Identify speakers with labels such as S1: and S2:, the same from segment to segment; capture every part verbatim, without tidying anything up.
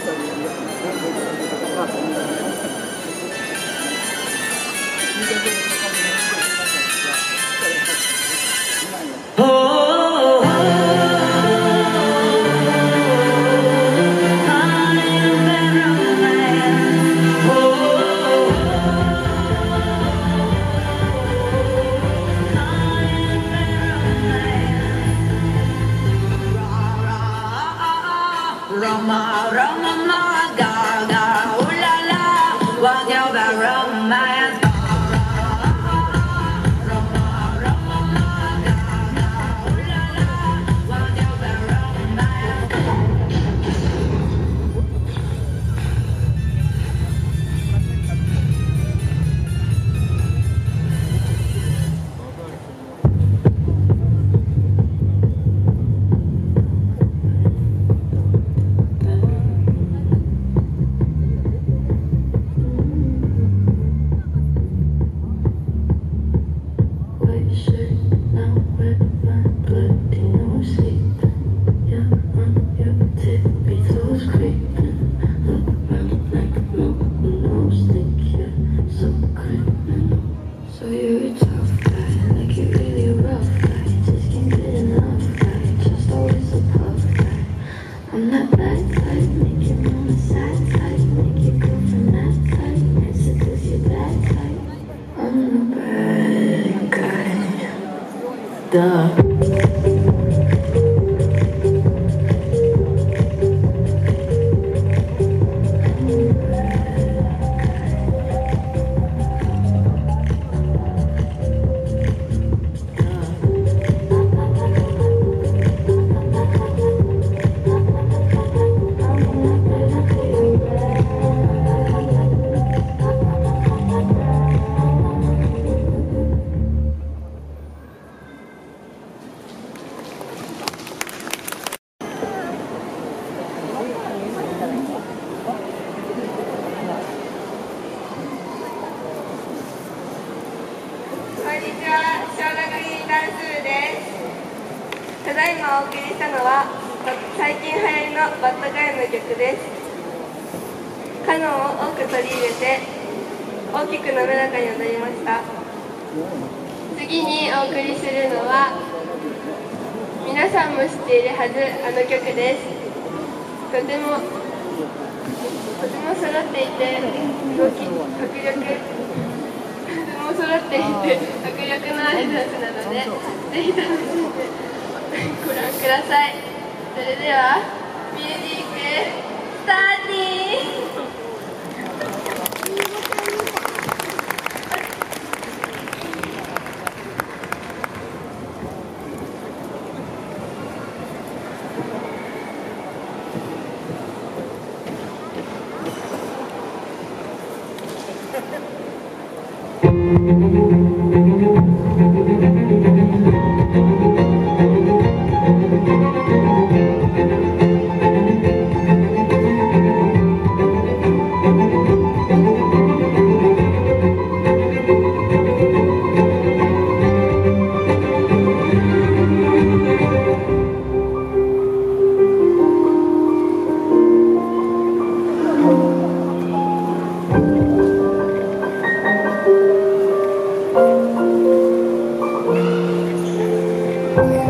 S1: ただいまお送りしたのは最近流行りのバッドガイの曲です。カノンを多く取り入れて大きく滑らかに踊りました。次にお送りするのは皆さんも知っているはず、あの曲です。とてもとても揃っていて動き迫力とても揃っていて迫力のあるダンスなので、ぜひ楽しんでご覧ください。それではミュージックスターティング。
S2: Okay.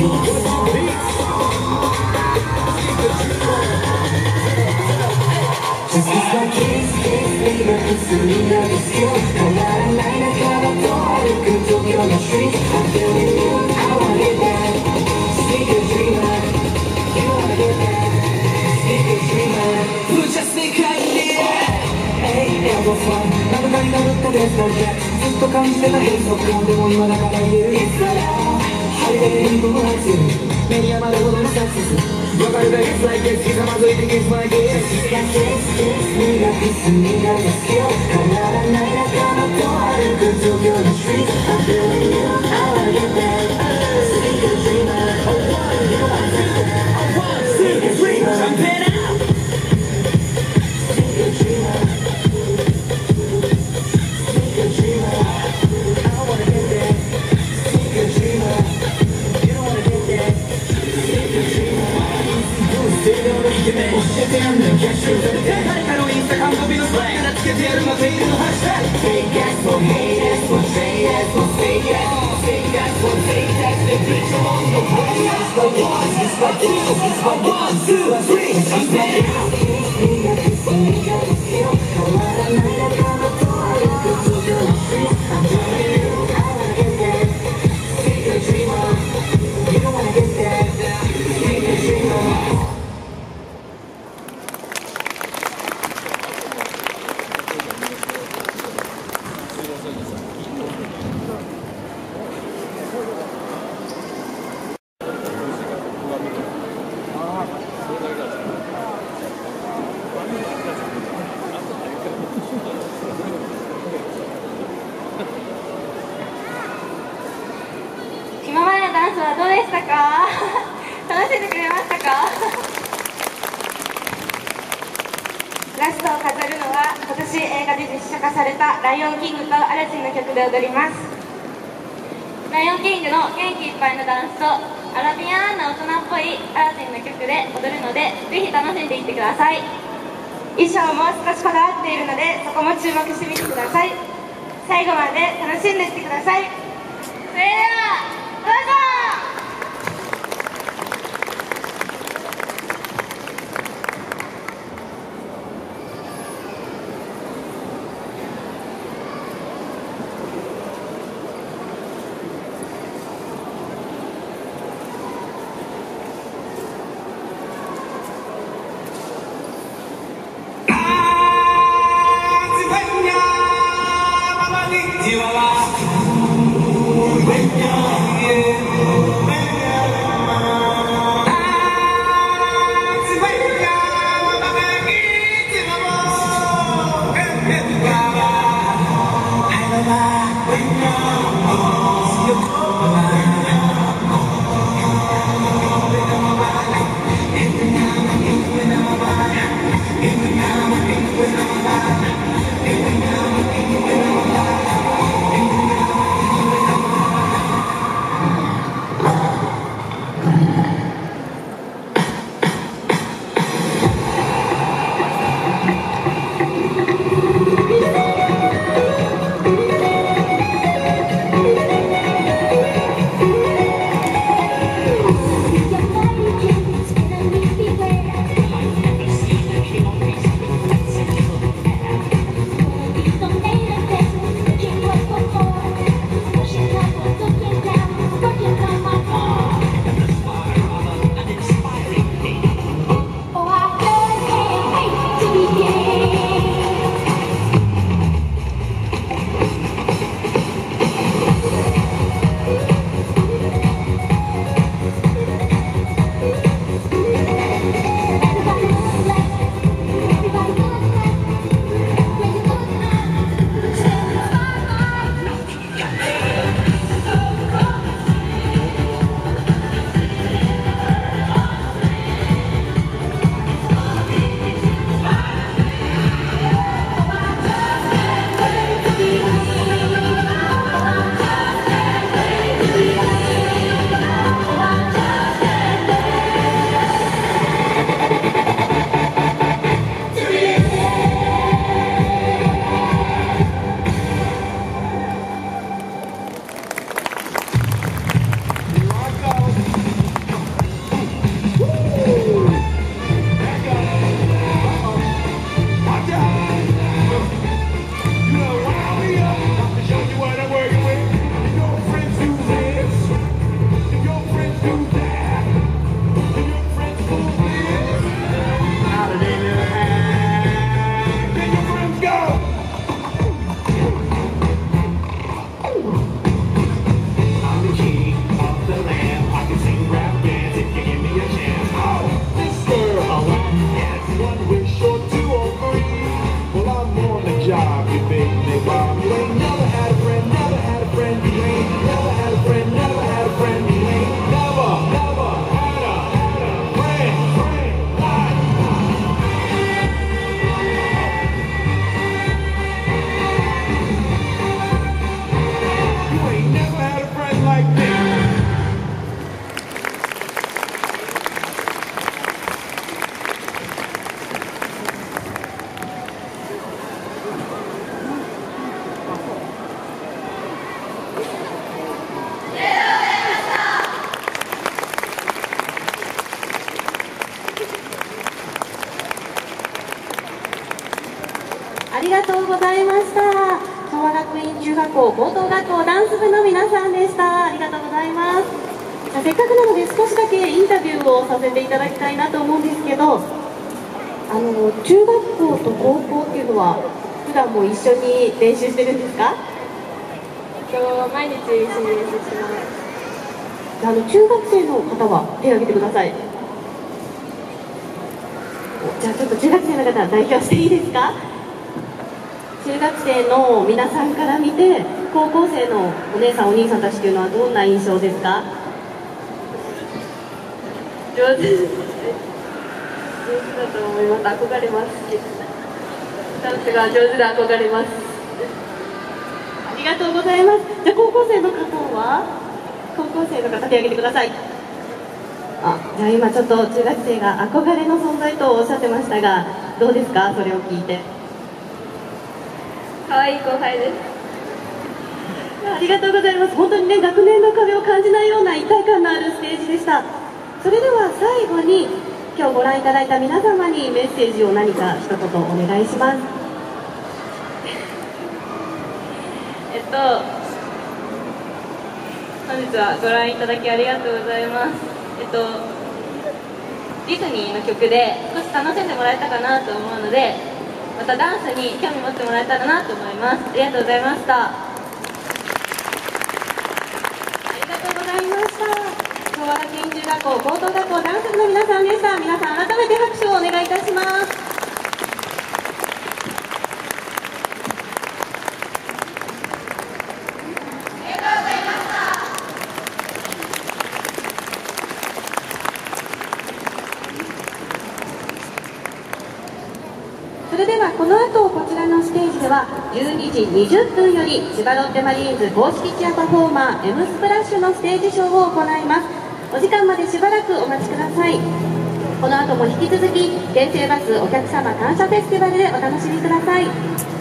S2: ずっと感じてた閉塞感でも今だから言えるハリデーにこの夏目に余るほどのサクセスわかるか It's like this ひざまずいて It's like this It's like this This 磨きす磨きスキル変わらない仲間と歩く東京の Street I'm feeling you I wanna get that Speak a dreamer I want you I feel it I want to see a dreamer Jump it out Speak a dreamer
S1: 今までのダンスはどうでしたか？楽しんでくれましたか？ラストを飾るのは今年映画で実写化された「ライオンキング」と「アラジン」の曲で踊ります。ライオンキングの元気いっぱいのダンスとアラビアンな大人っぽいアラジンの曲で踊るのでぜひ楽しんでいってください。衣装も少しこだわっているのでそこも注目してみてください。最後まで楽しんでいってください。それではどうぞ。
S2: Jiwa make me bomb. You ain't never had a friend, never had a friend. You ain't never had a friend, never had a friend. You ain't never, never had a, had a friend, friend. You ain't never had a friend like me.
S3: ありがとうございました。昭和学院中学校高等学校ダンス部の皆さんでした。ありがとうございます。じゃあせっかくなので少しだけインタビューをさせていただきたいなと思うんですけど、あの中学校と高校っていうのは普段も一緒に練習してるんですか？
S1: 毎日一緒に練習してます。
S3: あの中学生の方は手を挙げてください。じゃあちょっと中学生の方代表していいですか？中学生の皆さんから見て高校生のお姉さんお兄さんたちっていうのはどんな印象ですか？
S1: 上手上手だと思います。憧れます。ダンスが上手で憧れます。
S3: ありがとうございます。じゃあ高校生の方は高校生の方手を挙げてください。あ、じゃあ今ちょっと中学生が憧れの存在とおっしゃってましたが、どうですか、それを聞いて。
S1: 可愛い後輩です。
S3: ありがとうございます。本当にね、学年の壁を感じないような一体感のあるステージでした。それでは最後に今日ご覧いただいた皆様にメッセージを何か一言お願いします。
S1: えっと本日はご覧いただきありがとうございます。えっとディズニーの曲で少し楽しんでもらえたかなと思うので、またダンスに興味持ってもらえたらなと思います。ありがとうございました。
S3: ありがとうございました。昭和学院中学校高等学校ダンス部の皆さんでした。皆さん改めて拍手をお願いいたします。それではこの後こちらのステージではじゅうにじにじゅっぷんより千葉ロッテマリーンズ公式チアパフォーマー エム スプラッシュのステージショーを行います。お時間までしばらくお待ちください。この後も引き続き京成バスお客様感謝フェスティバルでお楽しみください。